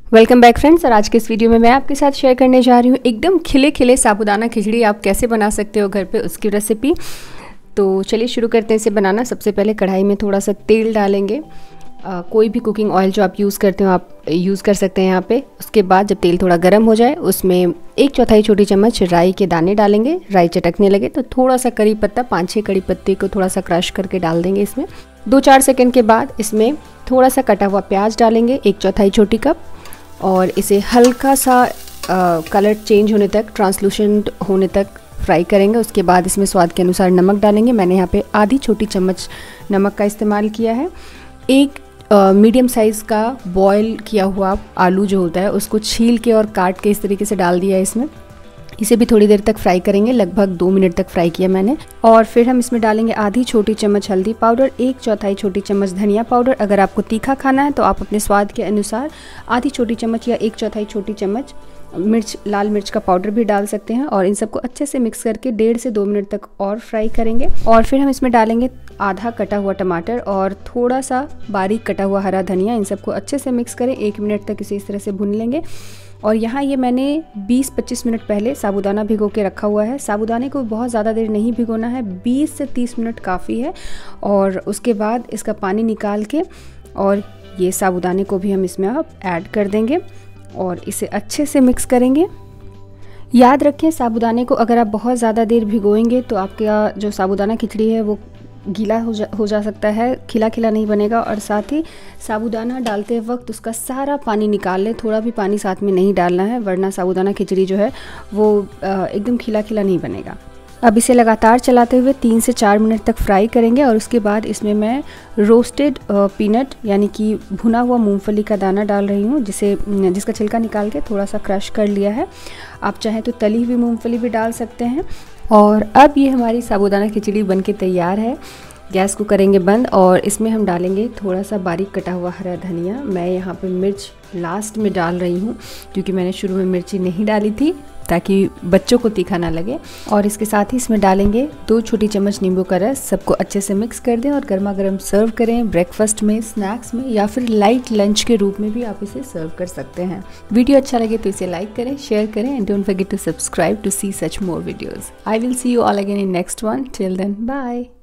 Welcome back friends. और आज के इस वीडियो में मैं आपके साथ शेयर करने जा रही हूँ एकदम खिले खिले साबूदाना खिचड़ी आप कैसे बना सकते हो घर पे, उसकी रेसिपी। तो चलिए शुरू करते हैं इसे बनाना। सबसे पहले कढ़ाई में थोड़ा सा तेल डालेंगे। कोई भी कुकिंग ऑयल जो आप यूज़ करते हो आप यूज़ कर सकते हैं यहाँ पे। उसके बाद जब तेल थोड़ा गर्म हो जाए उसमें 1/4 छोटी चम्मच राई के दाने डालेंगे। राई चटकने लगे तो थोड़ा सा करी पत्ता, 5-6 कड़ी पत्ते को थोड़ा सा क्रश करके डाल देंगे इसमें। 2-4 सेकंड के बाद इसमें थोड़ा सा कटा हुआ प्याज डालेंगे, 1/4 छोटी कप, और इसे हल्का सा कलर चेंज होने तक, ट्रांसलूसेंट होने तक फ्राई करेंगे। उसके बाद इसमें स्वाद के अनुसार नमक डालेंगे। मैंने यहाँ पे आधी छोटी चम्मच नमक का इस्तेमाल किया है। एक मीडियम साइज़ का बॉयल किया हुआ आलू जो होता है उसको छील के और काट के इस तरीके से डाल दिया है इसमें। इसे भी थोड़ी देर तक फ्राई करेंगे, लगभग 2 मिनट तक फ्राई किया मैंने। और फिर हम इसमें डालेंगे आधी छोटी चम्मच हल्दी पाउडर, 1/4 छोटी चम्मच धनिया पाउडर। अगर आपको तीखा खाना है तो आप अपने स्वाद के अनुसार आधी छोटी चम्मच या 1/4 छोटी चम्मच लाल मिर्च का पाउडर भी डाल सकते हैं। और इन सबको अच्छे से मिक्स करके 1.5 से 2 मिनट तक और फ्राई करेंगे। और फिर हम इसमें डालेंगे आधा कटा हुआ टमाटर और थोड़ा सा बारीक कटा हुआ हरा धनिया। इन सबको अच्छे से मिक्स करें, 1 मिनट तक इसे इस तरह से भून लेंगे। और यहाँ ये मैंने 20-25 मिनट पहले साबूदाना भिगो के रखा हुआ है। साबूदाने को बहुत ज़्यादा देर नहीं भिगोना है, 20 से 30 मिनट काफ़ी है। और उसके बाद इसका पानी निकाल के और ये साबूदाने को भी हम इसमें अब ऐड कर देंगे और इसे अच्छे से मिक्स करेंगे। याद रखें, साबूदाने को अगर आप बहुत ज़्यादा देर भिगोएंगे तो आपका जो साबूदाना खिचड़ी है वो गीला हो जा सकता है, खिला खिला नहीं बनेगा। और साथ ही साबूदाना डालते वक्त उसका सारा पानी निकाल लें, थोड़ा भी पानी साथ में नहीं डालना है, वरना साबूदाना खिचड़ी जो है वो एकदम खिला खिला नहीं बनेगा। अब इसे लगातार चलाते हुए 3 से 4 मिनट तक फ्राई करेंगे। और उसके बाद इसमें मैं रोस्टेड पीनट यानी कि भुना हुआ मूंगफली का दाना डाल रही हूँ, जिसका छिलका निकाल के थोड़ा सा क्रश कर लिया है। आप चाहें तो तली हुई मूंगफली भी डाल सकते हैं। और अब ये हमारी साबूदाना खिचड़ी बनके तैयार है। गैस को करेंगे बंद और इसमें हम डालेंगे थोड़ा सा बारीक कटा हुआ हरा धनिया। मैं यहाँ पे मिर्च लास्ट में डाल रही हूँ क्योंकि मैंने शुरू में मिर्ची नहीं डाली थी ताकि बच्चों को तीखा ना लगे। और इसके साथ ही इसमें डालेंगे 2 छोटी चम्मच नींबू का रस। सबको अच्छे से मिक्स कर दें और गर्मा गर्म सर्व करें। ब्रेकफास्ट में, स्नैक्स में या फिर लाइट लंच के रूप में भी आप इसे सर्व कर सकते हैं। वीडियो अच्छा लगे तो इसे लाइक करें, शेयर करें and don't forget to subscribe to see such more videos. I will see you all again in next one. Till then, bye.